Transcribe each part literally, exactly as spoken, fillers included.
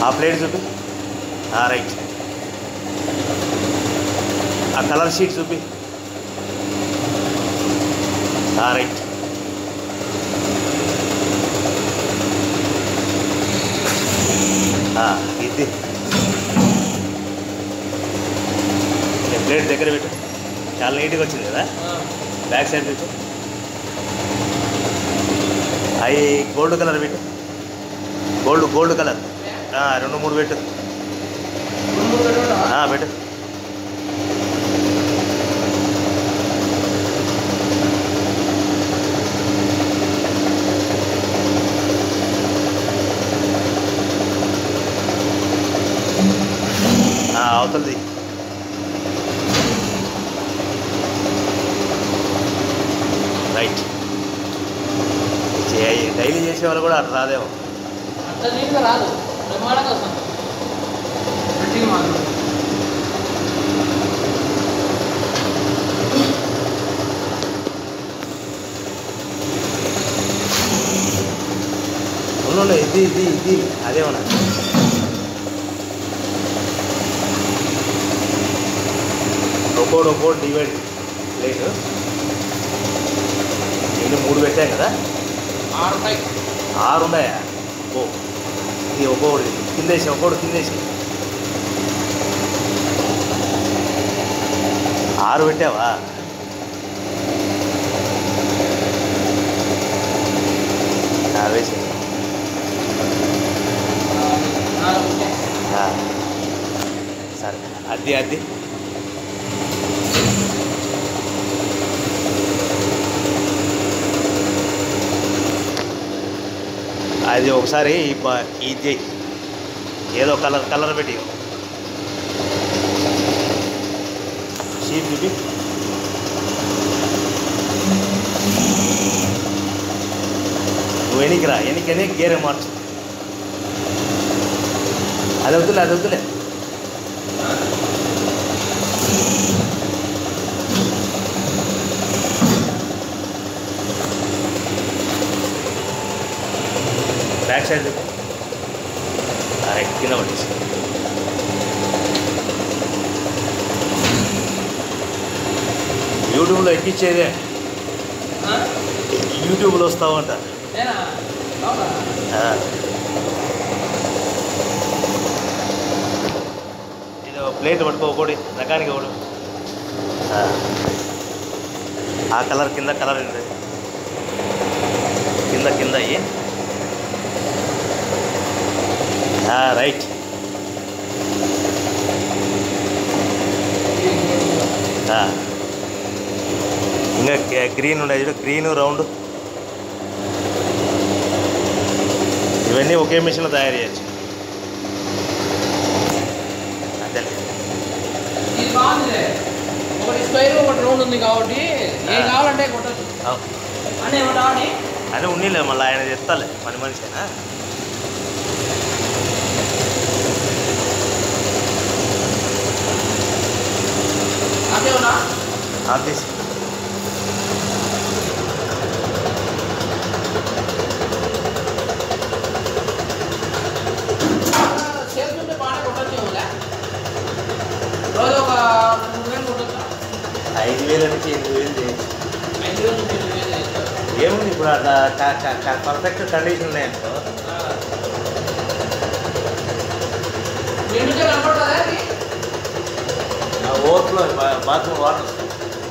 Plate చూపి. Right. ఆ colour sheet చూపి. రైట్. ఇది ప్లేట్ దగ్గర పెట్టు. చాలా నీట్గా వచ్చింది కదా. బ్యాక్ సైడ్ పెట్టు. అవి గోల్డ్ కలర్ పెట్టు. గోల్డ్ గోల్డ్ కలర్ రెండు మూడు పెట్టు. పెట్టు. అవతలది రైట్. డైలీ చేసేవాళ్ళు కూడా అట్లా రాదేమో. రాదు. ఉండు. ఇది ఇది ఇది అదేమన్నా ఒక్కోటి ఒక్కోటి డివైడ్ ప్లేట్. ఎన్ని మూడు పెట్టాం కదా. ఆరు ఉంటాయి. ఆరు ఉన్నాయా? ఓ ఇది ఒక్కొక్కటి కిందేసి ఒక్కోటి కిందేసి ఆరు పెట్టావా? వేసి సరే. అది అది అది ఒకసారి ఇది ఏదో కలర్ కలర్ పెట్టి షీట్ చూపి. నువ్వు ఎన్నికిరా ఎన్నికనే గేరే మార్చు. అది వద్దులే అది వద్దులే. బ్యాక్ సైడ్ కింద పడేసి యూట్యూబ్లో ఎక్కించేదే. యూట్యూబ్లో వస్తావంట. ఇది ప్లేట్ పట్టుకో ఒకటి రకానికి ఒకటి. ఆ కలర్ కింద కలర్ ఉంది కింద కింద అయ్యి రైట్. ఇంకా గ్రీన్ ఉన్నాయి చూడు. గ్రీన్ రౌండ్ ఇవన్నీ ఒకే మిషన్లో తయారు చేయొచ్చు. అంతే. ఒకటి స్క్వేర్ ఒకటి రౌండ్ ఉంది కాబట్టి ఏం కావాలంటే కొట్టచ్చు అని ఉన్నీలే. మళ్ళీ ఆయన చెప్తాలే పని మనిషి. ఆఫీస్ ఐదు వేల నుంచి ఎనిమిది వేలు చేయొచ్చు. ఏముంది ఇప్పుడు అట్లా పర్ఫెక్ట్ కండిషన్ ఉన్నాయనుకో. ఓవర్ఫ్లో బాత్రూమ్ వాటర్ వస్తుంది.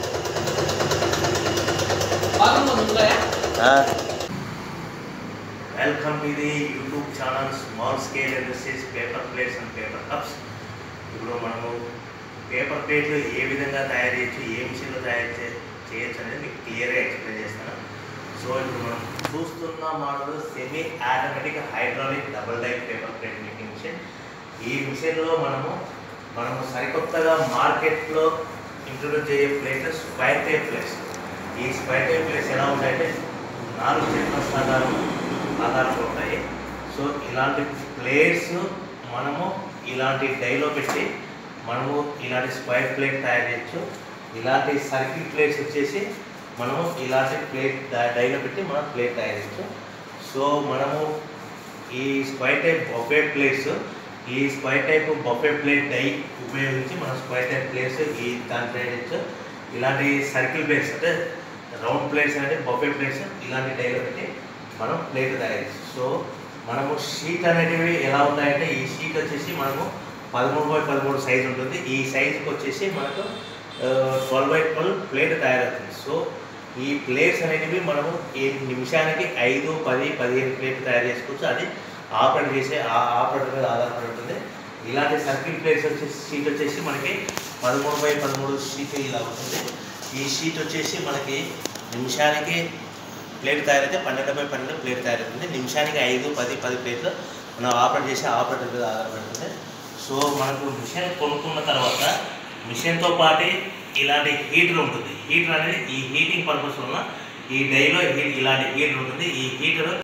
Welcome to the YouTube channel small scale industries paper plates and paper cups. ఇప్పుడు మనము పేపర్ ప్లేట్లు ఏ విధంగా తయారు చేయొచ్చు, ఏ మిషన్లో తయారు చేయొచ్చు అనేది మీకు క్లియర్గా ఎక్స్ప్లెయిన్ చేస్తాను. సో ఇప్పుడు మనం చూస్తున్న model semi automatic hydraulic double die paper plate making machine. ఈ మిషన్లో మనము మనము సరికొత్తగా మార్కెట్లో ఇంట్రొడ్యూస్ చేయే ప్లేట్స్ స్క్వైర్ టైప్ ప్లేట్స్. ఈ స్క్వైర్ టైప్ ప్లేట్స్ ఎలా ఉంటాయంటే నాలుగు సెంటర్స్ ఆధారం ఆధారంలో ఉంటాయి. సో ఇలాంటి ప్లేట్స్ మనము ఇలాంటి డైలో పెట్టి మనము ఇలాంటి స్క్వైర్ ప్లేట్ తయారు చేయొచ్చు. ఇలాంటి సర్కిల్ ప్లేట్స్ వచ్చేసి మనము ఇలాంటి ప్లేట్ డైలో పెట్టి మనం ప్లేట్ తయారు చేయొచ్చు. సో మనము ఈ స్క్వైర్ టైప్ బొఫే ప్లేట్స్ ఈ square type buffet plate die ఉపయోగించి మనం స్క్వైర్ టైప్ ప్లేట్స్ ఈ దాని చేయొచ్చు. ఇలాంటి సర్కిల్ ప్లేట్స్ అంటే రౌండ్ ప్లేట్స్ అంటే బఫే ప్లేట్స్ ఇలాంటి డైలో పెట్టి మనం ప్లేట్ తయారు చేస్తాం. సో మనము షీట్ అనేటివి ఎలా ఉంటాయంటే ఈ షీట్ వచ్చేసి మనము పదమూడు బై పదమూడు సైజు ఉంటుంది. ఈ సైజుకి వచ్చేసి మనకు ట్వెల్వ్ బై ట్వెల్వ్ ప్లేట్ తయారవుతుంది. సో ఈ ప్లేట్స్ అనేటివి మనము ఈ నిమిషానికి ఐదు పది పదిహేను ప్లేట్లు తయారు చేసుకోవచ్చు. అది ఆపరేట్ చేసే ఆ ఆపరేటర్ మీద ఆధారపడి ఉంటుంది. ఇలాంటి సర్కిల్ ప్లేట్స్ వచ్చేసి షీట్ వచ్చేసి మనకి పదమూడు బై పదమూడు షీట్ ఇలా ఉంటుంది. ఈ షీట్ వచ్చేసి మనకి నిమిషానికి ప్లేట్ తయారైతే పన్నెండు బై పన్నెండు ప్లేట్ తయారవుతుంది. నిమిషానికి ఐదు పది పది ప్లేట్లు మనం ఆపరేట్ చేసే ఆపరేటర్ మీద ఆధారపడుతుంది. సో మనకు మిషన్ కొనుక్కున్న తర్వాత మిషన్తో పాటు ఇలాంటి హీటర్ ఉంటుంది. హీటర్ అనేది ఈ హీటింగ్ పర్పస్ వల్ల ఈ డైలో హీట్ ఇలాంటి హీటర్ ఉంటుంది. ఈ హీటర్